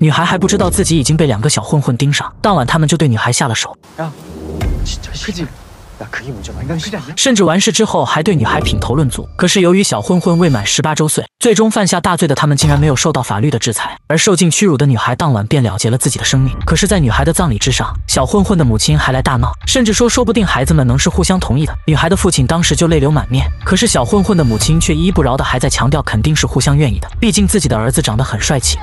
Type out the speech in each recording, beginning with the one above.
女孩还不知道自己已经被2个小混混盯上，当晚他们就对女孩下了手。 甚至完事之后还对女孩品头论足。可是由于小混混未满18周岁，最终犯下大罪的他们竟然没有受到法律的制裁，而受尽屈辱的女孩当晚便了结了自己的生命。可是，在女孩的葬礼之上，小混混的母亲还来大闹，甚至说不定孩子们能是互相同意的。女孩的父亲当时就泪流满面，可是小混混的母亲却依依不饶的还在强调肯定是互相愿意的，毕竟自己的儿子长得很帅气。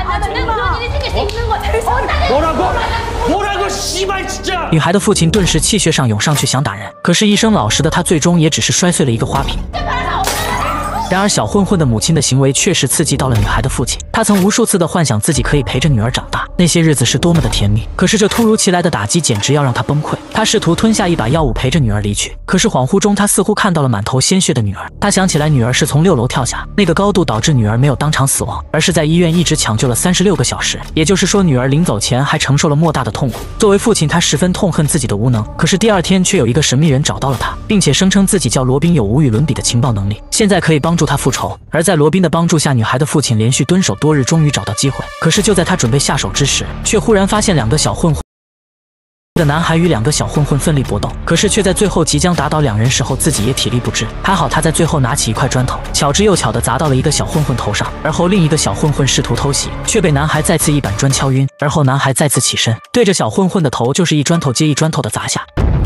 女孩的父亲顿时气血上涌上去想打人，可是一生老实的他最终也只是摔碎了一个花瓶。 然而，小混混的母亲的行为确实刺激到了女孩的父亲。他曾无数次的幻想自己可以陪着女儿长大，那些日子是多么的甜蜜。可是这突如其来的打击简直要让他崩溃。他试图吞下一把药物陪着女儿离去，可是恍惚中他似乎看到了满头鲜血的女儿。他想起来女儿是从6楼跳下，那个高度导致女儿没有当场死亡，而是在医院一直抢救了36个小时。也就是说，女儿临走前还承受了莫大的痛苦。作为父亲，他十分痛恨自己的无能。可是第2天却有一个神秘人找到了他，并且声称自己叫罗宾，有无与伦比的情报能力，现在可以帮助他复仇。 而在罗宾的帮助下，女孩的父亲连续蹲守多日，终于找到机会。可是就在他准备下手之时，却忽然发现2个小混混。 一个男孩与2个小混混奋力搏斗，可是却在最后即将打倒2人时候，自己也体力不支。还好他在最后拿起一块砖头，巧之又巧地砸到了一个小混混头上。而后另一个小混混试图偷袭，却被男孩再次一板砖敲晕。而后男孩再次起身，对着小混混的头就是一砖头接一砖头的砸下。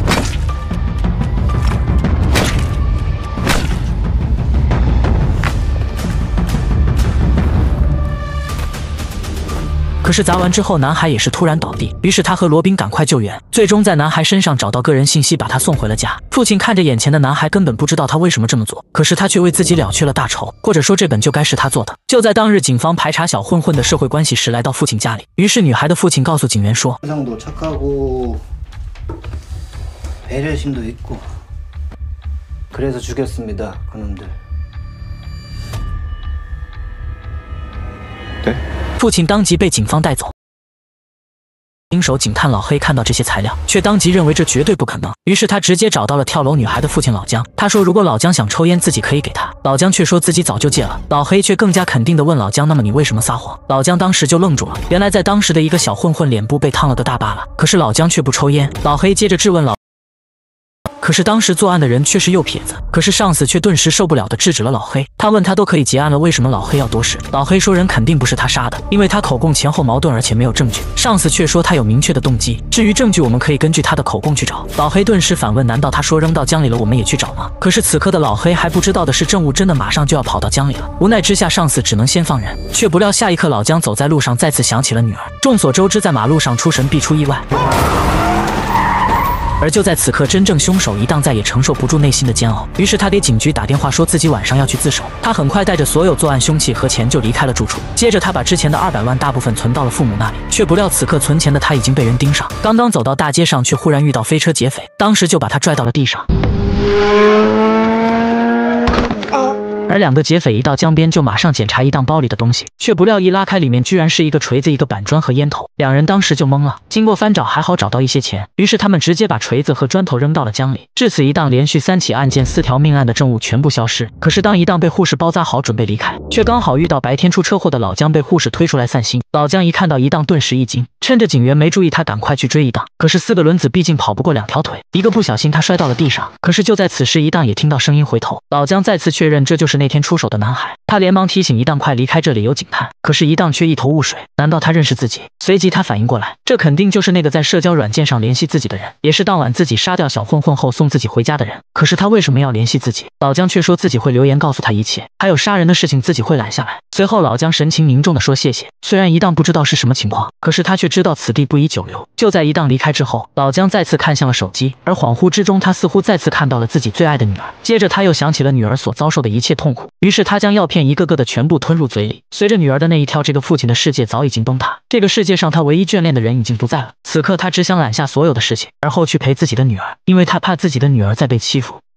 可是砸完之后，男孩也是突然倒地，于是他和罗宾赶快救援，最终在男孩身上找到个人信息，把他送回了家。父亲看着眼前的男孩，根本不知道他为什么这么做，可是他却为自己了却了大仇，或者说这本就该是他做的。就在当日，警方排查小混混的社会关系时，来到父亲家里，于是女孩的父亲告诉警员说：“对。” 父亲当即被警方带走。经手警探老黑看到这些材料，却当即认为这绝对不可能，于是他直接找到了跳楼女孩的父亲老姜。他说，如果老姜想抽烟，自己可以给他。老姜却说自己早就戒了。老黑却更加肯定地问老姜：“那么你为什么撒谎？”老姜当时就愣住了。原来在当时的一个小混混脸部被烫了个大疤了，可是老姜却不抽烟。老黑接着质问老。 可是当时作案的人却是右撇子，可是上司却顿时受不了的制止了老黑。他问他都可以结案了，为什么老黑要多事？老黑说人肯定不是他杀的，因为他口供前后矛盾，而且没有证据。上司却说他有明确的动机，至于证据，我们可以根据他的口供去找。老黑顿时反问：难道他说扔到江里了，我们也去找吗？可是此刻的老黑还不知道的是，证物真的马上就要跑到江里了。无奈之下，上司只能先放人，却不料下一刻老姜走在路上，再次想起了女儿。众所周知，在马路上出神必出意外。 而就在此刻，真正凶手一档再也承受不住内心的煎熬，于是他给警局打电话，说自己晚上要去自首。他很快带着所有作案凶器和钱就离开了住处。接着，他把之前的200万大部分存到了父母那里，却不料此刻存钱的他已经被人盯上。刚刚走到大街上，却忽然遇到飞车劫匪，当时就把他拽到了地上。 而2个劫匪一到江边，就马上检查一档包里的东西，却不料一拉开，里面居然是一个锤子、一个板砖和烟头。2人当时就懵了。经过翻找，还好找到一些钱，于是他们直接把锤子和砖头扔到了江里。至此，一档连续3起案件、4条命案的证物全部消失。可是当一档被护士包扎好，准备离开，却刚好遇到白天出车祸的老姜被护士推出来散心。老姜一看到一档，顿时一惊，趁着警员没注意，他赶快去追一档。可是4个轮子毕竟跑不过2条腿，一个不小心他摔到了地上。可是就在此时，一档也听到声音回头，老姜再次确认这就是那天出手的男孩，他连忙提醒一档快离开这里，有警探。可是，一档却一头雾水，难道他认识自己？随即他反应过来，这肯定就是那个在社交软件上联系自己的人，也是当晚自己杀掉小混混后送自己回家的人。可是他为什么要联系自己？老姜却说自己会留言告诉他一切，还有杀人的事情自己会揽下来。随后老姜神情凝重地说谢谢。虽然一档不知道是什么情况，可是他却知道此地不宜久留。就在一档离开之后，老姜再次看向了手机，而恍惚之中，他似乎再次看到了自己最爱的女儿。接着他又想起了女儿所遭受的一切痛苦，于是他将药片一个个的全部吞入嘴里。随着女儿的那一跳，这个父亲的世界早已经崩塌，这个世界上他唯一眷恋的人已经不在了。此刻他只想揽下所有的事情，而后去陪自己的女儿，因为他怕自己的女儿再被欺负。